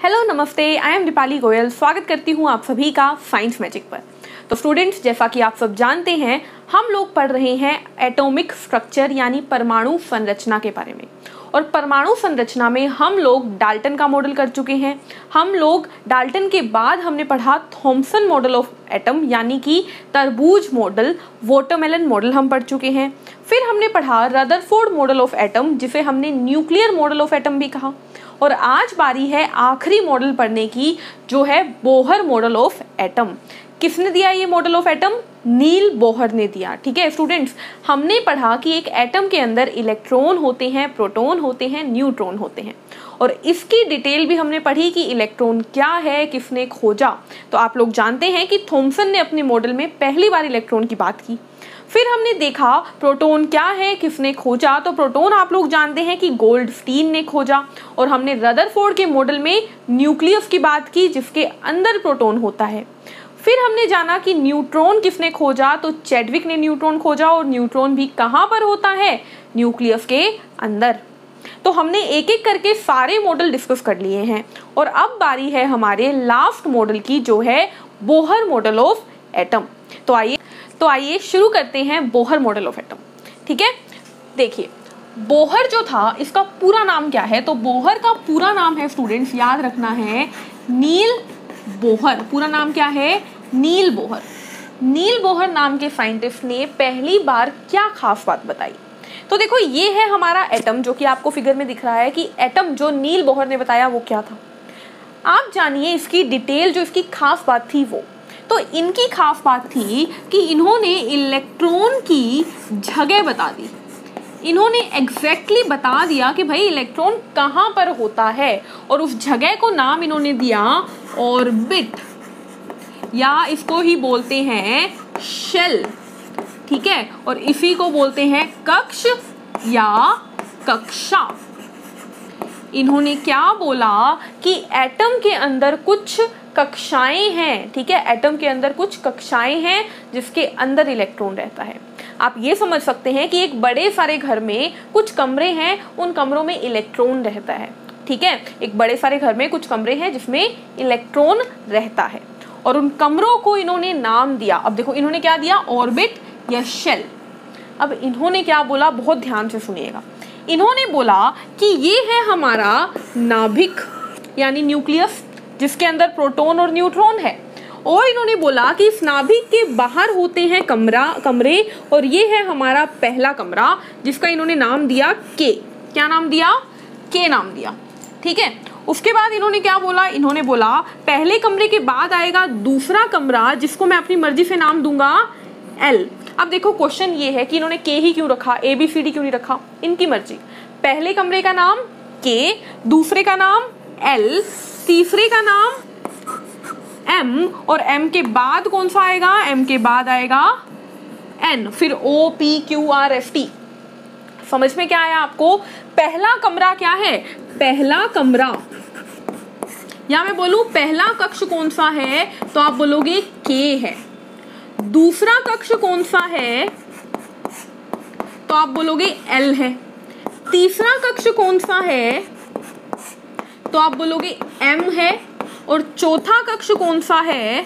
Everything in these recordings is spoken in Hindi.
हेलो नमस्ते, आई एम दीपाली गोयल। स्वागत करती हूँ आप सभी का साइंस मैजिक पर। तो स्टूडेंट्स, जैसा कि आप सब जानते हैं, हम लोग पढ़ रहे हैं एटॉमिक स्ट्रक्चर यानी परमाणु संरचना के बारे में। और परमाणु संरचना में हम लोग डाल्टन का मॉडल कर चुके हैं। हम लोग डाल्टन के बाद हमने पढ़ा थॉमसन मॉडल ऑफ एटम यानी कि तरबूज मॉडल, वाटरमेलन मॉडल हम पढ़ चुके हैं। फिर हमने पढ़ा रदरफोर्ड मॉडल ऑफ एटम, जिसे हमने न्यूक्लियर मॉडल ऑफ एटम भी कहा। और आज बारी है आखिरी मॉडल पढ़ने की, जो है बोहर मॉडल ऑफ एटम। किसने दिया ये model of atom? Niels Bohr ने दिया। ठीक है स्टूडेंट्स, हमने पढ़ा कि एक एटम के अंदर इलेक्ट्रॉन होते हैं, प्रोटॉन होते हैं, न्यूट्रॉन होते हैं। और इसकी डिटेल भी हमने पढ़ी कि इलेक्ट्रॉन क्या है, किसने खोजा। तो आप लोग जानते हैं कि थॉमसन ने अपने मॉडल में पहली बार इलेक्ट्रॉन की बात की। फिर हमने देखा प्रोटॉन क्या है, किसने खोजा। तो प्रोटॉन आप लोग जानते हैं कि गोल्डस्टीन ने खोजा। और हमने रदरफोर्ड के मॉडल में न्यूक्लियस की बात की, जिसके अंदर प्रोटॉन होता है। फिर हमने जाना कि न्यूट्रॉन किसने खोजा, तो चैडविक ने न्यूट्रॉन खोजा। और न्यूट्रॉन भी कहाँ पर होता है? न्यूक्लियस के अंदर। तो हमने एक एक करके सारे मॉडल डिस्कस कर लिए हैं। और अब बारी है हमारे लास्ट मॉडल की, जो है बोहर मॉडल ऑफ एटम। तो आइए शुरू करते हैं बोहर मॉडल ऑफ एटम। ठीक है, देखिए बोहर जो था, इसका पूरा नाम क्या है? तो बोहर का पूरा नाम है स्टूडेंट्स, याद रखना है, नील बोहर। पूरा नाम क्या है? नील बोहर। नील बोहर नाम के साइंटिस्ट ने पहली बार क्या खास बात बताई? तो देखो, ये है हमारा एटम, जो कि आपको फिगर में दिख रहा है कि एटम जो नील बोहर ने बताया वो क्या था। आप जानिए इसकी डिटेल, जो इसकी खास बात थी वो। तो इनकी खास बात थी कि इन्होंने इलेक्ट्रॉन की जगह बता दी। इन्होंने एग्जैक्टली बता दिया कि भाई इलेक्ट्रॉन कहाँ पर होता है। और उस जगह को नाम इन्होंने दिया ऑर्बिट, या इसको ही बोलते हैं शेल। ठीक है, और इसी को बोलते हैं कक्ष या कक्षा। इन्होंने क्या बोला कि एटम के अंदर कुछ कक्षाएं हैं। ठीक है, एटम के अंदर कुछ कक्षाएं हैं जिसके अंदर इलेक्ट्रॉन रहता है। आप ये समझ सकते हैं कि एक बड़े सारे घर में कुछ कमरे हैं, उन कमरों में इलेक्ट्रॉन रहता है। ठीक है, एक बड़े सारे घर में कुछ कमरे हैं जिसमें इलेक्ट्रॉन रहता है। और उन कमरों को इन्होंने नाम दिया। अब देखो इन्होंने क्या दिया? ऑर्बिट या शेल। अब इन्होंने क्या बोला, बहुत ध्यान से सुनिएगा। इन्होंने बोला कि ये है हमारा नाभिक यानी न्यूक्लियस, जिसके अंदर प्रोटॉन और न्यूट्रॉन है। और इन्होंने बोला कि इस नाभिक के बाहर होते हैं कमरे, और ये है हमारा पहला कमरा, जिसका इन्होंने नाम दिया के। क्या नाम दिया? के नाम दिया। ठीक है, उसके बाद इन्होंने क्या बोला? इन्होंने बोला पहले कमरे के बाद आएगा दूसरा कमरा, जिसको मैं अपनी मर्जी से नाम दूंगा एल। अब देखो क्वेश्चन ये है कि इन्होंने के ही क्यों रखा, ABCD क्यों नहीं रखा? इनकी मर्जी। पहले कमरे का नाम के, दूसरे का नाम एल, तीसरे का नाम M, और M के बाद कौन सा आएगा? M के बाद आएगा N, फिर OPQRST। समझ में क्या आया आपको? पहला कमरा क्या है? पहला कमरा, या मैं बोलूं पहला कक्ष कौन सा है, तो आप बोलोगे K है। दूसरा कक्ष कौन सा है, तो आप बोलोगे L है। तीसरा कक्ष कौन सा है, तो आप बोलोगे M है। और चौथा कक्ष कौन सा है?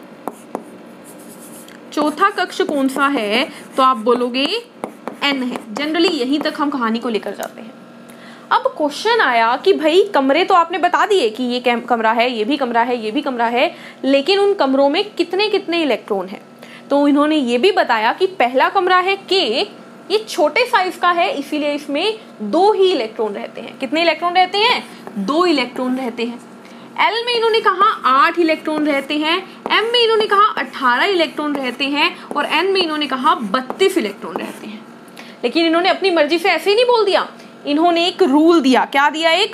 चौथा कक्ष कौन सा है, तो आप बोलोगे N है। जनरली यहीं तक हम कहानी को लेकर जाते हैं। अब क्वेश्चन आया कि भाई कमरे तो आपने बता दिए कि ये कमरा है, ये भी कमरा है, ये भी कमरा है, लेकिन उन कमरों में कितने कितने इलेक्ट्रॉन हैं? तो इन्होंने ये भी बताया कि पहला कमरा है के, ये छोटे साइज का है, इसीलिए इसमें 2 ही इलेक्ट्रॉन रहते हैं। कितने इलेक्ट्रॉन रहते हैं? 2 इलेक्ट्रॉन रहते हैं। एल में इन्होंने कहा 8 इलेक्ट्रॉन रहते हैं, एम में इन्होंने कहा 18 इलेक्ट्रॉन रहते हैं, और एन में इन्होंने कहा 32 इलेक्ट्रॉन रहते हैं। लेकिन इन्होंने अपनी मर्जी से ऐसे ही नहीं बोल दिया, इन्होंने एक रूल दिया। क्या दिया? एक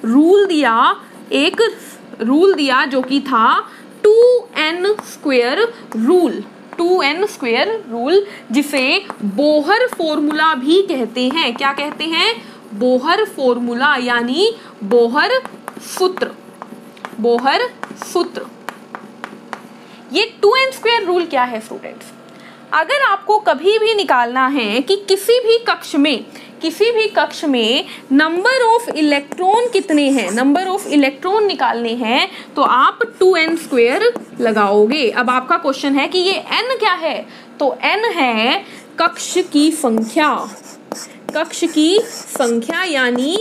रूल दिया, जो कि था 2n square rule. 2n square rule, जिसे बोहर फॉर्मूला भी कहते हैं। क्या कहते हैं? बोहर फॉर्मूला, यानी बोहर सूत्र। बोहर सूत्र। ये 2n स्क्वायर रूल क्या है स्टूडेंट्स? अगर आपको कभी भी निकालना है कि किसी भी कक्ष में किसी भी कक्ष में नंबर ऑफ इलेक्ट्रॉन कितने हैं, नंबर ऑफ इलेक्ट्रॉन निकालने हैं, तो आप 2n² लगाओगे। अब आपका क्वेश्चन है कि ये n क्या है, तो n है कक्ष की संख्या, कक्ष की संख्या यानी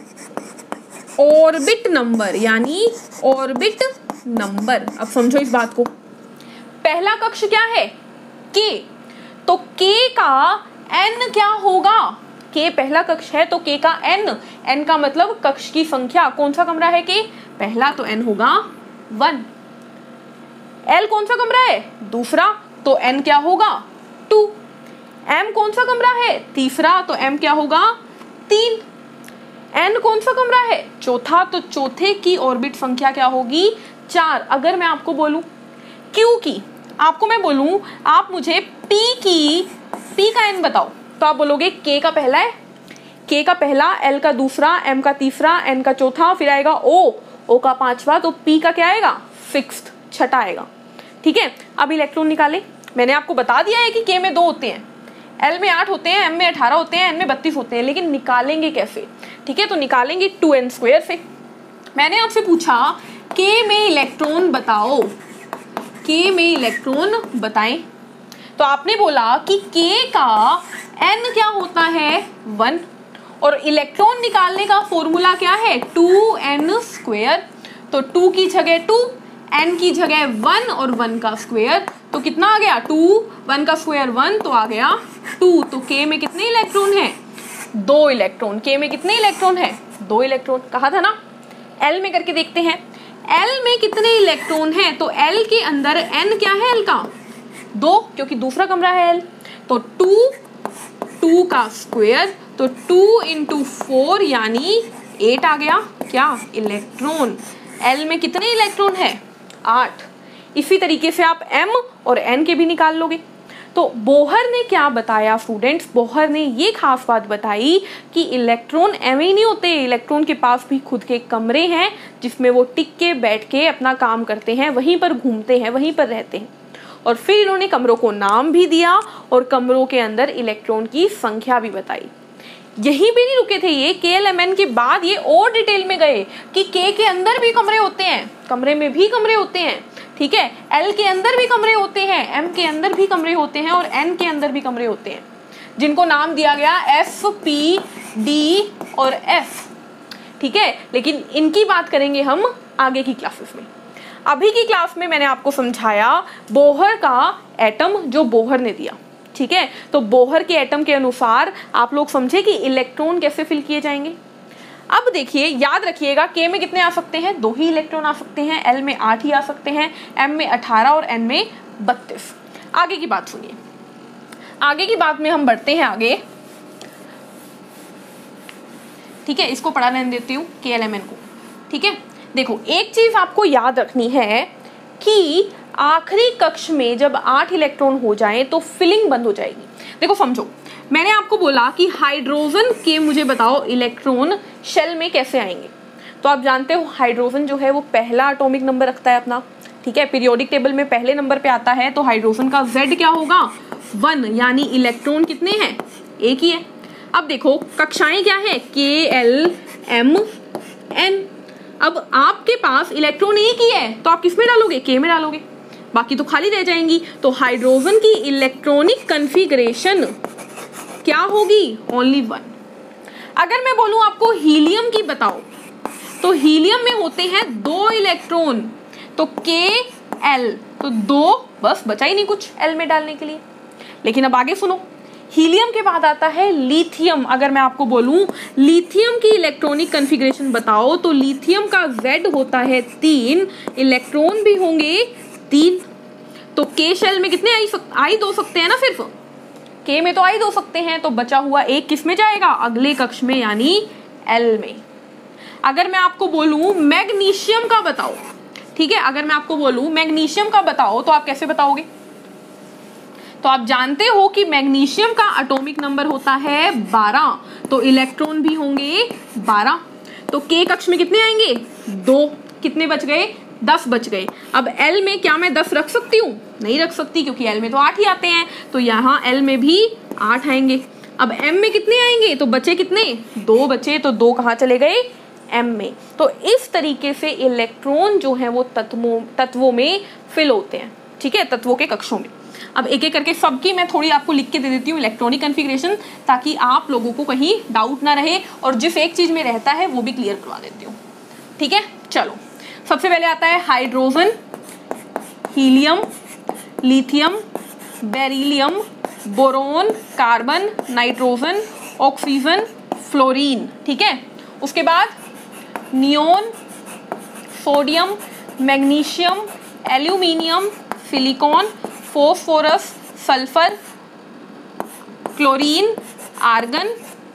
ऑर्बिट नंबर, यानी ऑर्बिट नंबर। अब समझो इस बात को, पहला कक्ष क्या है k, तो k का n क्या होगा, k पहला कक्ष है तो k का n का मतलब कक्ष की संख्या। कौन सा कमरा है k पहला, तो n होगा 1। l कौन सा कमरा है दूसरा, तो n क्या होगा 2। m कौन सा कमरा है तीसरा, तो m क्या होगा 3। n कौन सा कमरा है चौथा, तो चौथे की ऑर्बिट संख्या क्या होगी 4। अगर मैं आपको बोलूं q की, आपको मैं बोलूं आप मुझे p का n बताओ, तो आप बोलोगे k का पहला है, k का पहला, l का दूसरा, m का तीसरा, n का चौथा, फिर आएगा o का पांचवा, तो p का क्या आएगा फिक्स्ड, छठा आएगा। ठीक है, अब इलेक्ट्रॉन निकाले। मैंने आपको बता दिया है कि k में 2 होते हैं, l में 8 होते हैं, m में 18 होते हैं, n में 32 होते हैं, लेकिन निकालेंगे कैसे। ठीक है, तो निकालेंगे 2n² से। मैंने आपसे पूछा k में इलेक्ट्रॉन बताओ, k में इलेक्ट्रॉन बताएं, तो आपने बोला कि k का n क्या होता है 1, और इलेक्ट्रॉन निकालने का फॉर्मूला क्या है 2n²। तो 2 की जगह 2, n की जगह 1 और 1 का स्क्वायर, तो कितना आ गया 2, 1 का स्क्वायर 1, तो आ गया 2। तो k में कितने इलेक्ट्रॉन है 2 इलेक्ट्रॉन, k में कितने इलेक्ट्रॉन है 2 इलेक्ट्रॉन। कहा था ना। l में करके देखते हैं, l में कितने इलेक्ट्रॉन हैं, तो l के अंदर n क्या है l का 2, क्योंकि दूसरा कमरा है l, तो 2 का स्क्वायर, तो 2 × 4 यानी 8 आ गया क्या इलेक्ट्रॉन। l में कितने इलेक्ट्रॉन है 8। इसी तरीके से आप m और n के भी निकाल लोगे। तो बोहर ने क्या बताया स्टूडेंट्स, बोहर ने ये खास बात बताई कि इलेक्ट्रॉन एवं ही नहीं होते, इलेक्ट्रॉन के पास भी खुद के कमरे हैं जिसमें वो टिक के बैठ के अपना काम करते हैं, वहीं पर घूमते हैं, वहीं पर रहते हैं। और फिर इन्होंने कमरों को नाम भी दिया और कमरों के अंदर इलेक्ट्रॉन की संख्या भी बताई। यहीं भी नहीं रुके थे ये, KLMN के बाद ये और डिटेल में गए कि K के अंदर भी कमरे होते हैं, कमरे में भी कमरे होते हैं। ठीक है, L के अंदर भी कमरे होते हैं, M के अंदर भी कमरे होते हैं और N के अंदर भी कमरे होते हैं, जिनको नाम दिया गया F, P, D और F। ठीक है, लेकिन इनकी बात करेंगे हम आगे की क्लासेस में। अभी की क्लास में मैंने आपको समझाया बोहर का एटम जो बोहर ने दिया। ठीक है, तो बोहर के एटम के अनुसार आप लोग समझे कि इलेक्ट्रॉन कैसे फिल किए जाएंगे। अब देखिए, याद रखिएगा k में कितने आ सकते हैं 2 ही इलेक्ट्रॉन आ सकते हैं, l में 8 ही आ सकते हैं, m में 18 और n में 32। आगे की बात सुनिए, आगे की बात में हम बढ़ते हैं आगे। ठीक है, इसको पढ़ा रहने देती हूँ KLMN को। ठीक है, देखो एक चीज आपको याद रखनी है कि आखिरी कक्ष में जब 8 इलेक्ट्रॉन हो जाएं तो फिलिंग बंद हो जाएगी। देखो समझो, मैंने आपको बोला कि हाइड्रोजन के मुझे बताओ इलेक्ट्रॉन शेल में कैसे आएंगे। तो आप जानते हो हाइड्रोजन जो है वो पहला एटॉमिक नंबर रखता है अपना। ठीक है, पीरियोडिक टेबल में पहले नंबर पे आता है, तो हाइड्रोजन का Z क्या होगा 1, यानी इलेक्ट्रॉन कितने हैं एक ही है। अब देखो कक्षाएं क्या है K, L, M, N। अब आपके पास इलेक्ट्रॉन एक ही है, तो आप किस में डालोगे K में डालोगे, बाकी तो खाली रह जाएंगी। तो हाइड्रोजन की इलेक्ट्रॉनिक कन्फिगरेशन क्या होगी ओनली 1। अगर मैं बोलूं आपको हीलियम की बताओ, तो हीलियम में होते हैं 2 इलेक्ट्रॉन, तो K, L, तो 2 बस, बचा ही नहीं कुछ L में डालने के लिए। लेकिन अब आगे सुनो, हीलियम के बाद आता है लिथियम। अगर मैं आपको बोलूं लिथियम की इलेक्ट्रॉनिक कन्फिगरेशन बताओ, तो लिथियम का Z होता है 3, इलेक्ट्रॉन भी होंगे 3। तो K शेल में कितने आई 2 सकते हैं ना, सिर्फ K में तो आई 2 सकते हैं, तो बचा हुआ एक किस में जाएगा अगले कक्ष में, यानी L में। अगर मैं आपको बोलूं मैग्नीशियम का बताओ, ठीक है, अगर मैं आपको बोलूं मैग्नीशियम का बताओ, तो आप कैसे बताओगे। तो आप जानते हो कि मैग्नीशियम का एटॉमिक नंबर होता है 12, तो इलेक्ट्रॉन भी होंगे 12। तो K कक्ष में कितने आएंगे 2, कितने बच गए 10 बच गए। अब L में क्या मैं 10 रख सकती हूँ, नहीं रख सकती, क्योंकि L में तो 8 ही आते हैं, तो यहाँ L में भी 8 आएंगे। अब m में कितने आएंगे, तो बचे कितने, 2 बचे, तो 2 कहाँ चले गए, m में। तो इस तरीके से इलेक्ट्रॉन जो है वो तत्वों में फिल होते हैं, ठीक है, तत्वों के कक्षों में। अब एक एक करके सबकी मैं थोड़ी आपको लिख के दे देती हूँ इलेक्ट्रॉनिक कन्फिग्रेशन, ताकि आप लोगों को कहीं डाउट ना रहे, और जिस एक चीज में रहता है वो भी क्लियर करवा देती हूँ, ठीक है। चलो, सबसे पहले आता है hydrogen, helium, lithium, beryllium, boron, carbon, nitrogen, oxygen, fluorine, ठीक है। उसके बाद neon, sodium, magnesium, aluminium, silicon, phosphorus, sulphur, chlorine, argon,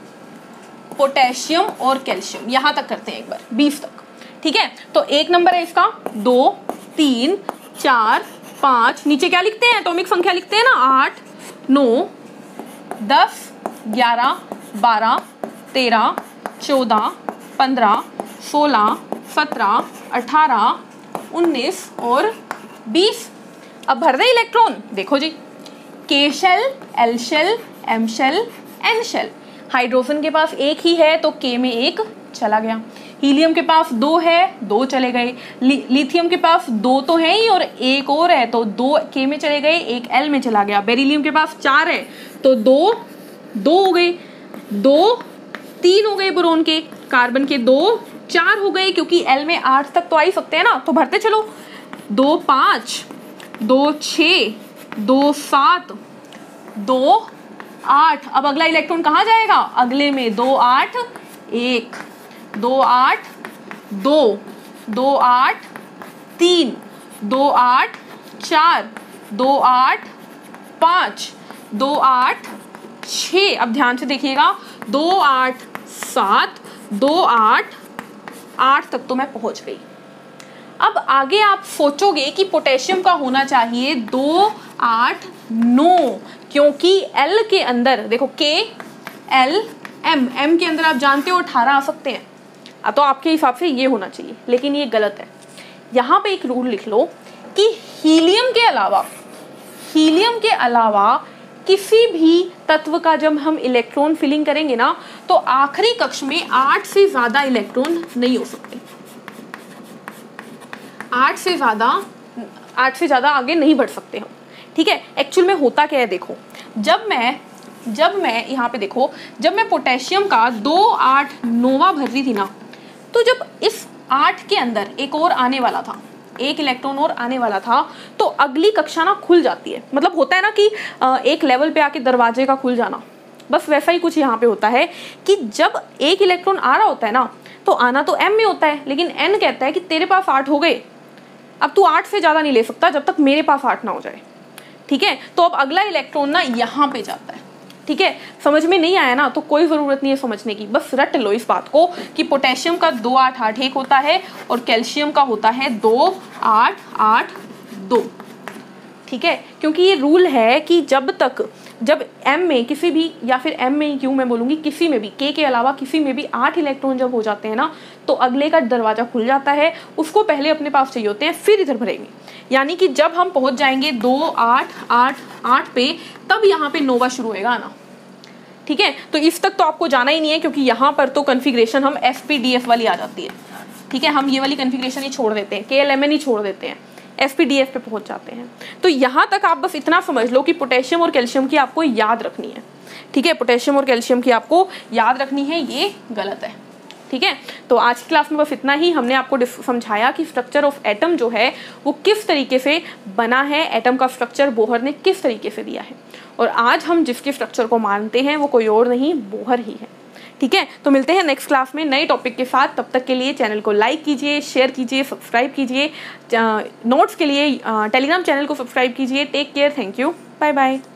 potassium और कैल्शियम। यहां तक करते हैं एक बार, 20 तक, ठीक है। तो एक नंबर है इसका 2, 3, 4, 5, नीचे क्या लिखते हैं, एटॉमिक संख्या लिखते हैं ना, 8, 9, 10, 11, 12, 13, 14, 15, 16, 17, 18, 19 और 20। अब भर दे इलेक्ट्रॉन, देखो जी, K shell, L shell, M shell, N shell. Hydrogen के पास एक ही है तो के में एक चला गया, हीलियम के पास 2 है, 2 चले गए, लिथियम के पास 2 तो है ही और एक और है तो 2 के में चले गए, एक एल में चला गया। बेरिलियम के पास 4 है तो 2 हो गए, 2 3 हो गए बोरोन के, कार्बन के 2 4 हो गए, क्योंकि एल में 8 तक तो आ ही सकते हैं ना, तो भरते चलो, 2 5, 2 6, 2 7, 2 8। अब अगला इलेक्ट्रॉन कहाँ जाएगा, अगले में 2 8 1, 2 8 2, 2 8 3, 2 8 4, 2 8 5, 2 8 6। अब ध्यान से देखिएगा, 2 8 7, 2 8 8 तक तो मैं पहुंच गई। अब आगे आप सोचोगे कि पोटेशियम का होना चाहिए 2 8 9, क्योंकि एल के अंदर देखो, के एल एम, एम के अंदर आप जानते हो 18 आ सकते हैं, तो आपके हिसाब से ये होना चाहिए, लेकिन ये गलत है। यहाँ पे एक रूल लिख लो कि हीलियम के अलावा किसी भी तत्व का जब हम इलेक्ट्रॉन फिलिंग करेंगे ना, तो आखिरी कक्ष में 8 से ज्यादा इलेक्ट्रॉन नहीं हो सकते, 8 से ज्यादा आगे नहीं बढ़ सकते हम, ठीक है। एक्चुअल में होता क्या है, देखो, जब मैं यहाँ पे देखो, जब मैं पोटेशियम का 2 8 9वां भर रही थी ना, तो जब इस 8 के अंदर एक और आने वाला था, एक इलेक्ट्रॉन और आने वाला था, तो अगली कक्षा ना खुल जाती है। मतलब होता है ना कि एक लेवल पे आके दरवाजे का खुल जाना, बस वैसा ही कुछ यहाँ पे होता है कि जब एक इलेक्ट्रॉन आ रहा होता है ना, तो आना तो m में होता है, लेकिन n कहता है कि तेरे पास 8 हो गए, अब तू 8 से ज्यादा नहीं ले सकता जब तक मेरे पास 8 ना हो जाए, ठीक है। तो अब अगला इलेक्ट्रॉन ना यहाँ पे जाता है, ठीक है। समझ में नहीं आया ना, तो कोई जरूरत नहीं है समझने की, बस रट लो इस बात को कि पोटेशियम का 2 8 8 1 होता है और कैल्शियम का होता है 2 8 8 2, ठीक है। क्योंकि ये रूल है कि जब m में किसी भी, या फिर m में ही क्यों मैं बोलूँगी, किसी में भी, k के अलावा किसी में भी 8 इलेक्ट्रॉन जब हो जाते हैं ना, तो अगले का दरवाजा खुल जाता है, उसको पहले अपने पास चाहिए होते हैं, फिर इधर भरेंगे। यानी कि जब हम पहुंच जाएंगे 2 8 8 8 पे, तब यहाँ पे नोवा शुरू होएगा आना, ठीक है। तो इस तक तो आपको जाना ही नहीं है, क्योंकि यहाँ पर तो कन्फिग्रेशन हम SPDF वाली आ जाती है, ठीक है। हम ये वाली कन्फिग्रेशन ही छोड़ देते हैं, KLMN ही छोड़ देते हैं, SPDF पे पहुंच जाते हैं। तो यहाँ तक आप बस इतना समझ लो कि पोटेशियम और कैल्शियम की आपको याद रखनी है, ठीक है। पोटेशियम और कैल्शियम की आपको याद रखनी है, ये गलत है, ठीक है। तो आज की क्लास में बस इतना ही। हमने आपको समझाया कि स्ट्रक्चर ऑफ एटम जो है वो किस तरीके से बना है, एटम का स्ट्रक्चर बोहर ने किस तरीके से दिया है, और आज हम जिसके स्ट्रक्चर को मानते हैं वो कोई और नहीं, बोहर ही है, ठीक है। तो मिलते हैं नेक्स्ट क्लास में नए टॉपिक के साथ। तब तक के लिए चैनल को लाइक कीजिए, शेयर कीजिए, सब्सक्राइब कीजिए, नोट्स के लिए टेलीग्राम चैनल को सब्सक्राइब कीजिए। Take care, thank you, bye bye.